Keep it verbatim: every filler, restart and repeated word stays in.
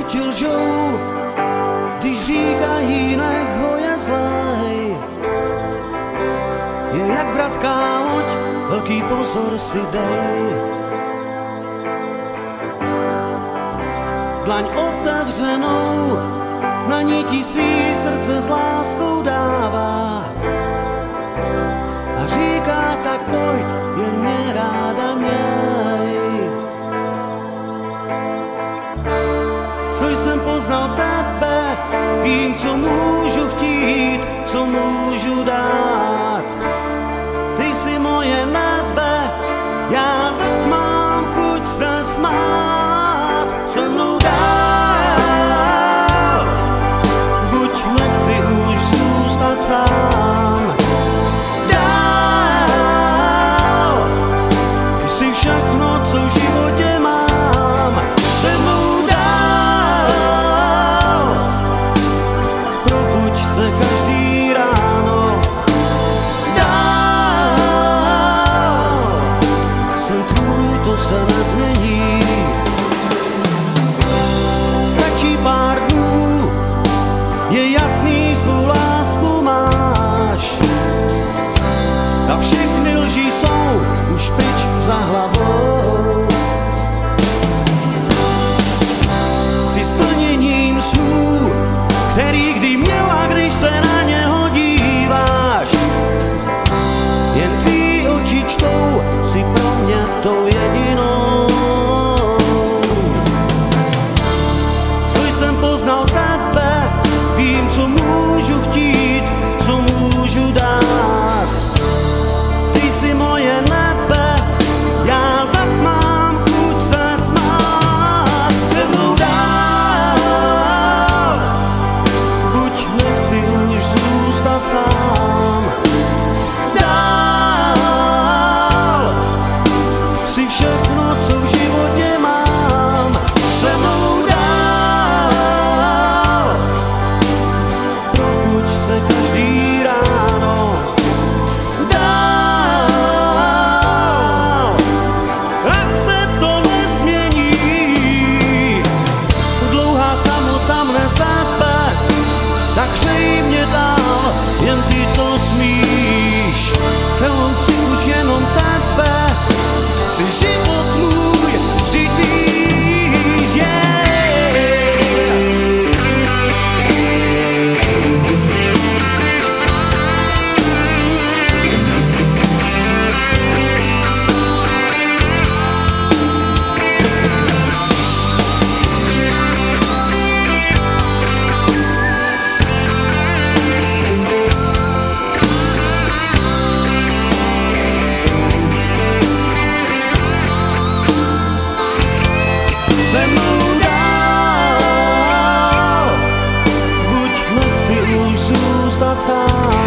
ti lžou, když říkají, nech ho je zlej. Je jak vratká loď, velký pozor si dej. Dlaň otevřenou, na ní ti svý srdce s láskou dává. A říká, tak pojď, jen mě ráda měj. Co jsem poznal tebe, vím, co můžu chtít, co můžu dát. Ty jsi moje nebe, já zas mám chuť se smát. Se mnou dál, buď nechci už zůstat sám. Dál, ty jsi všechno, co v životě mám. Se mnou dál, probuď se každý ráno. Dál, jsem tvůj, to se nezmění. Stačí pár dnů, je jasný, svou lásku máš. A všechny lži jsou už pryč za hlavou. Jsi splněním snů, který kdy měla, když se na něho díváš. Jen tvý oči čtou, jsi pro mě tou jedinou. Co jsem poznal tebe, vím, co můžu chtít, co můžu dát. Ty jsi moje nebe, já zas mám chuť se smát. Se mnou dál, buď nechci už zůstat sám. Dál, jsi všechno, co v životě mám. Se mnou dál, probuď se každý ráno. Dál, ať se to nezmění. Dlouhá samota mne sebe, tak hřej mě dál, jen ty to smíš. Celou chci už jenom tebe, jsi život můj, vždyť víš, yeah. Se mnou dál, buď nechci už zůstat sám.